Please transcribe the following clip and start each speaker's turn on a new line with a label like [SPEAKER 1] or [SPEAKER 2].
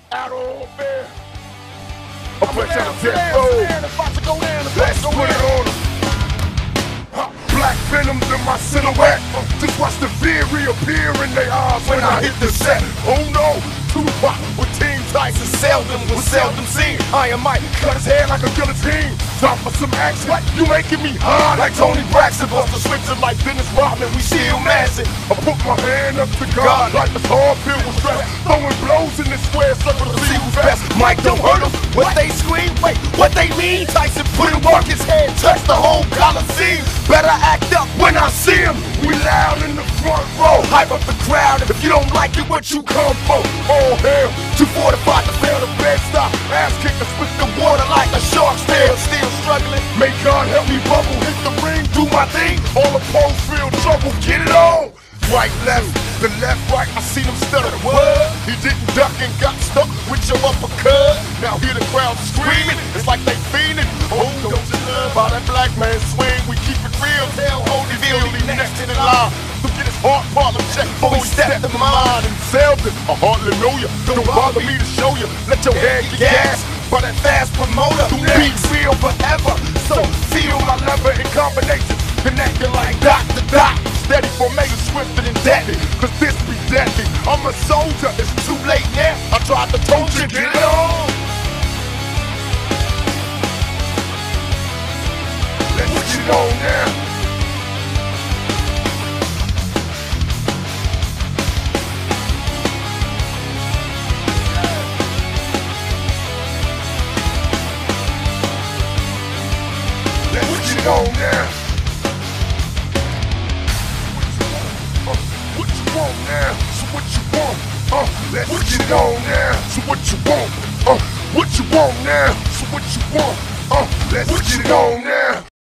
[SPEAKER 1] out on there. I'm fresh out of death row. Let's put it on 'em. Black venoms in my silhouette. Just watch the fear reappear in their eyes when I hit the set. Oh no, Tupac with Team Tyson was seldom seen. Iron Mike cut his hair like a guillotine. Time for some action. What? You making me hard like Tony Braxton. Bust the switcher like Dennis Rodman. We still massive. I put my hand up to God like the hard filled with stress. Throwing blows in the square circle to see who's best. Mike don't hurt them. What they scream? Wait, what they mean? Tyson put in work. His head touched the whole Coliseum. Better act up when I see him. We loud in the front row. Hype up the crowd. If you don't like it, what you come for? All hell. 245 to fail the bed stop. Ass kicker, spit the water like a shark's tail. Still struggling. May God help me bubble. Hit the ring, do my thing. All the pros feel trouble. Get it on. Right, left, the left, right. I see them stutter. What? He didn't duck and got stuck with your uppercut. Now hear the crowd screaming. It's like they fiending. Oh, don't you love how that black man swing? We keep it real. Tell Holyfield he next in the line. To get his heart problem checked before he stepped in mine and Selden. I hardly know you. Don't bother me to show you. Let your head get gas by that fast promoter. Be real forever. So feel my lever in combination. Connected like dot to dot. Steady formation, swifter than deadly. Cause this be deadly. I'm a soldier. It's too late now. I tried to told you. Get it on. Let's get it on now. Let's get it on now. What you want now? So what you want? Let's get it on now. So what you want? What you want now? So what you want? Let's get it on now.